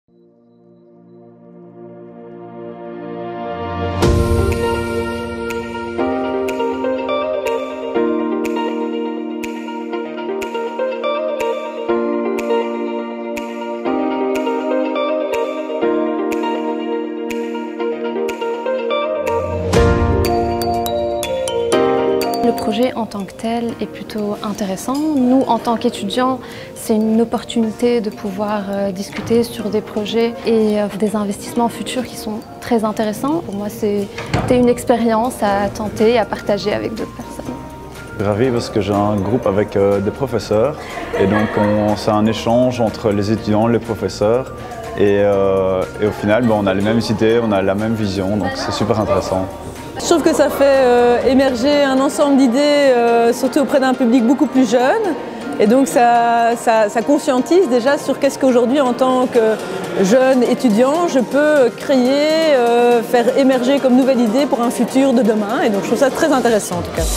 Le projet en tant que tel est plutôt intéressant. Nous, en tant qu'étudiants, c'est une opportunité de pouvoir discuter sur des projets et des investissements futurs qui sont très intéressants. Pour moi, c'était une expérience à tenter, à partager avec d'autres personnes. Ravi parce que j'ai un groupe avec des professeurs et donc c'est un échange entre les étudiants et les professeurs et au final on a les mêmes idées, on a la même vision, donc c'est super intéressant. Je trouve que ça fait émerger un ensemble d'idées, surtout auprès d'un public beaucoup plus jeune. Et donc ça conscientise déjà sur qu'est-ce qu'aujourd'hui en tant que jeune étudiant, je peux créer, faire émerger comme nouvelle idée pour un futur de demain. Et donc je trouve ça très intéressant en tout cas.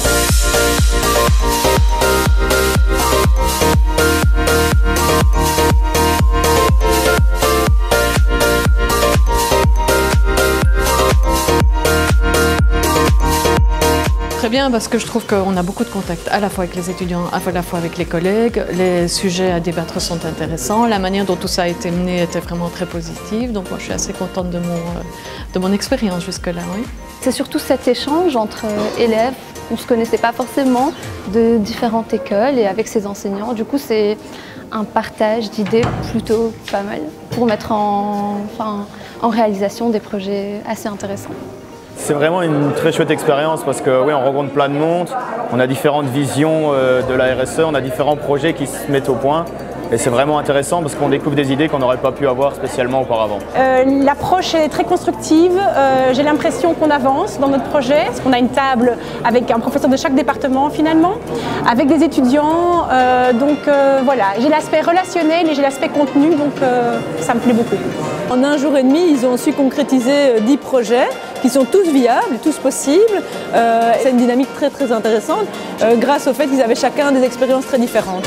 Très bien parce que je trouve qu'on a beaucoup de contacts à la fois avec les étudiants, à la fois avec les collègues. Les sujets à débattre sont intéressants. La manière dont tout ça a été mené était vraiment très positive. Donc moi je suis assez contente de mon expérience jusque-là. Oui. C'est surtout cet échange entre élèves. On ne se connaissait pas forcément de différentes écoles et avec ses enseignants. Du coup c'est un partage d'idées plutôt pas mal pour mettre en réalisation des projets assez intéressants. C'est vraiment une très chouette expérience parce que oui, on rencontre plein de monde, on a différentes visions de la RSE, on a différents projets qui se mettent au point et c'est vraiment intéressant parce qu'on découvre des idées qu'on n'aurait pas pu avoir spécialement auparavant. L'approche est très constructive, j'ai l'impression qu'on avance dans notre projet, parce qu'on a une table avec un professeur de chaque département finalement, avec des étudiants, voilà, j'ai l'aspect relationnel et j'ai l'aspect contenu, donc ça me plaît beaucoup. En un jour et demi, ils ont su concrétiser 10 projets qui sont tous viables, tous possibles. C'est une dynamique très très intéressante grâce au fait qu'ils avaient chacun des expériences très différentes.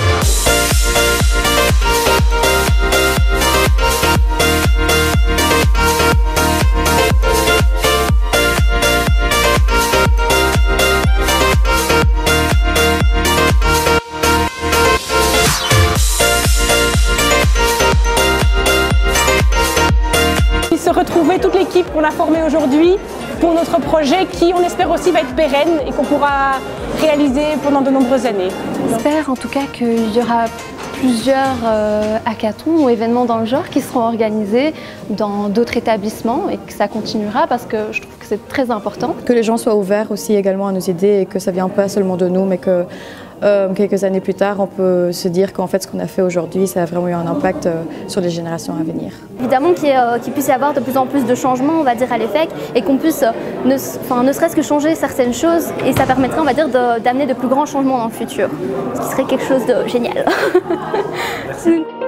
Se retrouver toute l'équipe qu'on a formée aujourd'hui pour notre projet qui, on espère aussi, va être pérenne et qu'on pourra réaliser pendant de nombreuses années. J'espère en tout cas qu'il y aura plusieurs hackathons ou événements dans le genre qui seront organisés dans d'autres établissements et que ça continuera parce que je trouve que c'est très important. Que les gens soient ouverts aussi également à nos idées et que ça ne vient pas seulement de nous mais que quelques années plus tard on peut se dire qu'en fait ce qu'on a fait aujourd'hui ça a vraiment eu un impact sur les générations à venir. Évidemment qu'il puisse y avoir de plus en plus de changements on va dire à l'EFEC et qu'on puisse ne serait-ce que changer certaines choses et ça permettrait on va dire d'amener de plus grands changements dans le futur, ce qui serait quelque chose de génial. Merci.